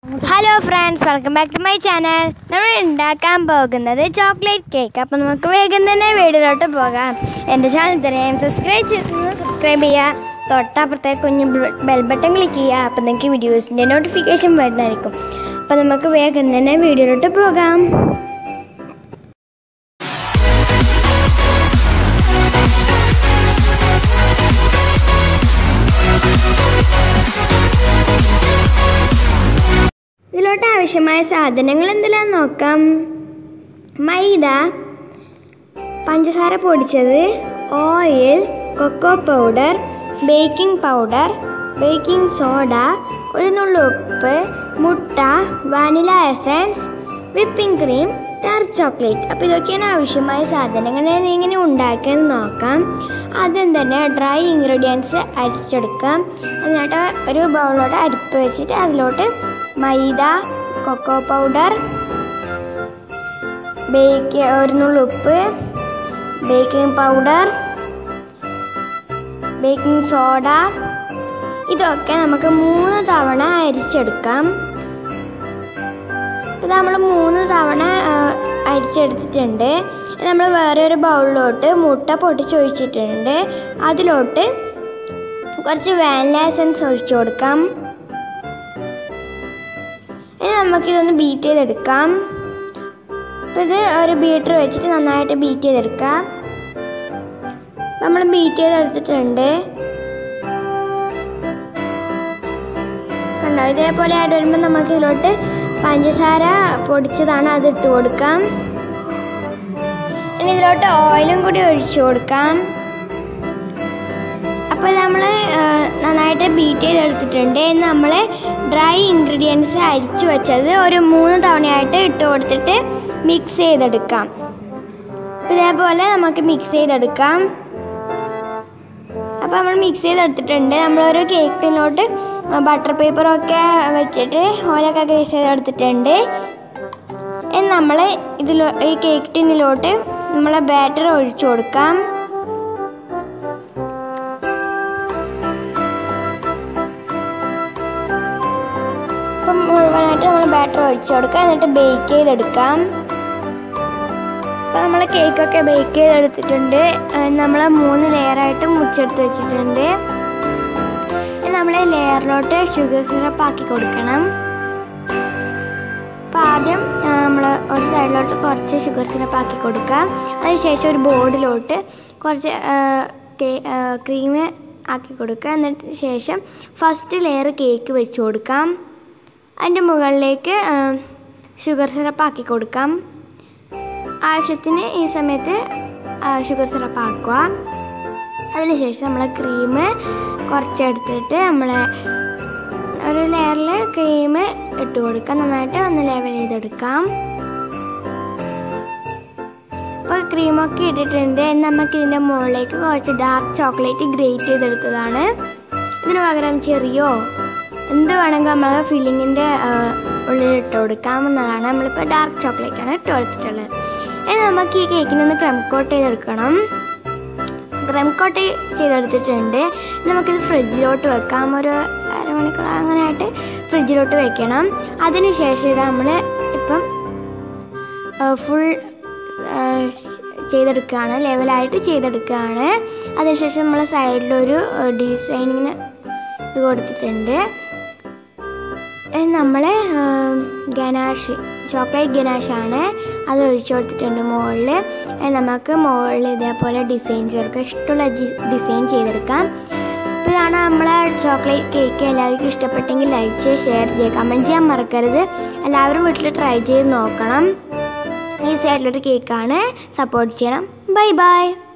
Hello friends, welcome back to my channel. നമ്മൾ ഉണ്ടാക്കാൻ പോകുന്നത് ചോക്ലേറ്റ് കേക്ക്. അപ്പോൾ നമുക്ക് വേഗം തന്നെ വീഡിയോയിലോട്ട് പോകാം. എൻ്റെ ചാനൽ ഇത്രയും സബ്സ്ക്രൈബ് ചെയ്യുക, തൊട്ടപ്പുറത്തേക്ക് കുഞ്ഞു ബെൽ ബട്ടൺ ക്ലിക്ക് ചെയ്യുക. അപ്പോൾ നിങ്ങൾക്ക് വീഡിയോസിൻ്റെ നോട്ടിഫിക്കേഷൻ വരുന്നതായിരിക്കും. അപ്പോൾ നമുക്ക് വേഗം തന്നെ വീഡിയോയിലോട്ട് പോകാം. ഇതിലോട്ട് ആവശ്യമായ സാധനങ്ങൾ എന്തെല്ലാം നോക്കാം. മൈദ, പഞ്ചസാര പൊടിച്ചത്, oil, cocoa powder, baking powder, baking soda, ഒരു നുള്ളു ഉപ്പ്, മുട്ട, vanilla essence, whipping cream, dark chocolate. അപ്പോൾ ഇതൊക്കെയാണ് ആവശ്യമായ സാധനങ്ങൾ. ഇങ്ങനെ ഉണ്ടാക്കാൻ നോക്കാം. ആദ്യം തന്നെ ഡ്രൈ ഇൻഗ്രീഡിയൻസ് അരിച്ചെടുക്കാം. എന്നിട്ട് ഒരു ബൗളിലോട്ട് അരിപ്പ് വെച്ചിട്ട് അതിലോട്ട് മൈദ, കൊക്കോ പൗഡർ, ഒരു നുള്ളു ഉപ്പ്, ബേക്കിംഗ് പൗഡർ, ബേക്കിംഗ് സോഡ, ഇതൊക്കെ നമുക്ക് 3 തവണ അരിച്ചെടുക്കാം. അപ്പോൾ നമ്മൾ 3 തവണ അരിച്ചെടുത്തിട്ടുണ്ട്. നമ്മൾ വേറെ ഒരു ബൗളിലോട്ട് മുട്ട പൊട്ടിച്ചൊഴിച്ചിട്ടുണ്ട്. അതിലോട്ട് കുറച്ച് വാനില എസൻസ് ഒഴിച്ചു കൊടുക്കാം. ഇനി നമുക്കിതൊന്ന് ബീറ്റ് ചെയ്തെടുക്കാം. അപ്പോൾ ഇത് ഒരു ബീറ്റർ വെച്ചിട്ട് നന്നായിട്ട് ബീറ്റ് ചെയ്തെടുക്കാം. നമ്മൾ ബീറ്റ് ചെയ്തെടുത്തിട്ടുണ്ട്. കണ്ടോ, ഇതേപോലെ ആയിട്ട് വരുമ്പോൾ നമുക്ക് ഇതിലോട്ട് പഞ്ചസാര പൊടിച്ചതാണ്, അത് ഇട്ട് കൊടുക്കാം. ഇനി ഇതിലോട്ട് ഓയിലും കൂടി ഒഴിച്ചു കൊടുക്കാം. അപ്പോൾ നമ്മൾ നന്നായിട്ട് ബീറ്റ് ചെയ്തെടുത്തിട്ടുണ്ട്. നമ്മൾ ഡ്രൈ ഇൻഗ്രീഡിയൻസ് അരിച്ചു വെച്ചത് ഒരു 3 തവണയായിട്ട് ഇട്ട് കൊടുത്തിട്ട് മിക്സ് ചെയ്തെടുക്കാം. ഇതേപോലെ നമുക്ക് മിക്സ് ചെയ്തെടുക്കാം. അപ്പോൾ നമ്മൾ മിക്സ് ചെയ്തെടുത്തിട്ടുണ്ട്. നമ്മളൊരു കേക്ക് ടിന്നിലോട്ട് ബട്ടർ പേപ്പറൊക്കെ വെച്ചിട്ട് ഓയിലൊക്കെ ഗ്രീസ് ചെയ്തെടുത്തിട്ടുണ്ട്. ഇനി നമ്മൾ ഈ കേക്ക് ടിന്നിലോട്ട് നമ്മളെ ബാറ്റർ ഒഴിച്ചു കൊടുക്കാം. അപ്പം മുഴുവനായിട്ട് നമ്മൾ ബാറ്റർ ഒഴിച്ചു കൊടുക്കാം. എന്നിട്ട് ബേക്ക് ചെയ്തെടുക്കാം. അപ്പോൾ നമ്മൾ കേക്കൊക്കെ ബേക്ക് ചെയ്തെടുത്തിട്ടുണ്ട്. നമ്മൾ 3 ലെയറായിട്ട് മുറിച്ചെടുത്ത് വെച്ചിട്ടുണ്ട്. നമ്മൾ ലെയറിലോട്ട് ഷുഗർ സിറപ്പ് ആക്കി കൊടുക്കണം. അപ്പോൾ ആദ്യം നമ്മൾ ഒരു സൈഡിലോട്ട് കുറച്ച് ഷുഗർ സിറപ്പ് ആക്കി കൊടുക്കാം. അതിനുശേഷം ഒരു ബോർഡിലോട്ട് കുറച്ച് ക്രീം ആക്കി കൊടുക്കുക. എന്നിട്ട് ശേഷം ഫസ്റ്റ് ലെയർ കേക്ക് വെച്ച് കൊടുക്കാം. അതിൻ്റെ മുകളിലേക്ക് ഷുഗർ സിറപ്പ് ആക്കി കൊടുക്കാം. ആവശ്യത്തിന് ഈ സമയത്ത് ഷുഗർ സിറപ്പ് ആക്കുക. അതിനുശേഷം നമ്മൾ ക്രീം കുറച്ചെടുത്തിട്ട് നമ്മൾ ഒരു ലെയറിൽ ക്രീം ഇട്ട് കൊടുക്കാം. നന്നായിട്ട് ഒന്ന് ലെവൽ ചെയ്തെടുക്കാം. അപ്പോൾ ക്രീമൊക്കെ ഇട്ടിട്ടുണ്ട്. നമുക്കിതിൻ്റെ മുകളിലേക്ക് കുറച്ച് ഡാർക്ക് ചോക്ലേറ്റ് ഗ്രേറ്റ് ചെയ്തെടുത്തതാണ്. ഇതിന് പകരം ചെറിയോ എന്ത് വേണമെങ്കിൽ നമ്മൾ ഫില്ലിങ്ങിൻ്റെ ഉള്ളിൽ ഇട്ട് കൊടുക്കാവുന്നതാണ്. നമ്മളിപ്പോൾ ഡാർക്ക് ചോക്ലേറ്റാണ് ഇട്ട് കൊടുത്തിട്ടുള്ളത്. ഇനി നമുക്ക് ഈ കേക്കിനൊന്ന് ക്രം കോട്ട് ചെയ്തെടുക്കണം. ക്രം കോട്ട് ചെയ്തെടുത്തിട്ടുണ്ട്. നമുക്കിത് ഫ്രിഡ്ജിലോട്ട് വെക്കാം. ഒരു അരമണിക്കൂർ അങ്ങനെയായിട്ട് ഫ്രിഡ്ജിലോട്ട് വെക്കണം. അതിനുശേഷം ഇത് നമ്മൾ ഇപ്പം ഫുൾ ചെയ്തെടുക്കുകയാണ്, ലെവലായിട്ട് ചെയ്തെടുക്കുകയാണ്. അതിനുശേഷം നമ്മൾ സൈഡിലൊരു ഡിസൈനിങ്ങിന് ഇത് കൊടുത്തിട്ടുണ്ട്. നമ്മൾ ഗനാഷ് ചോക്ലേറ്റ് ഗനാഷാണ്, അത് ഒഴിച്ചു കൊടുത്തിട്ടുണ്ട് മുകളിൽ. നമുക്ക് മുകളിൽ ഇതേപോലെ ഡിസൈൻ ചേർക്കാം. ഇഷ്ടമുള്ള ഡിസൈൻ ചെയ്തെടുക്കാം. അപ്പോൾ ഇതാണ് നമ്മളെ ചോക്ലേറ്റ് കേക്ക്. എല്ലാവർക്കും ഇഷ്ടപ്പെട്ടെങ്കിൽ ലൈക്ക് ചെയ്യുക, ഷെയർ ചെയ്യുക, കമൻറ്റ് ചെയ്യാൻ മറക്കരുത്. എല്ലാവരും വീട്ടിൽ ട്രൈ ചെയ്ത് നോക്കണം. ഈസി ആയിട്ടുള്ളൊരു കേക്കാണ്. സപ്പോർട്ട് ചെയ്യണം. Bye by.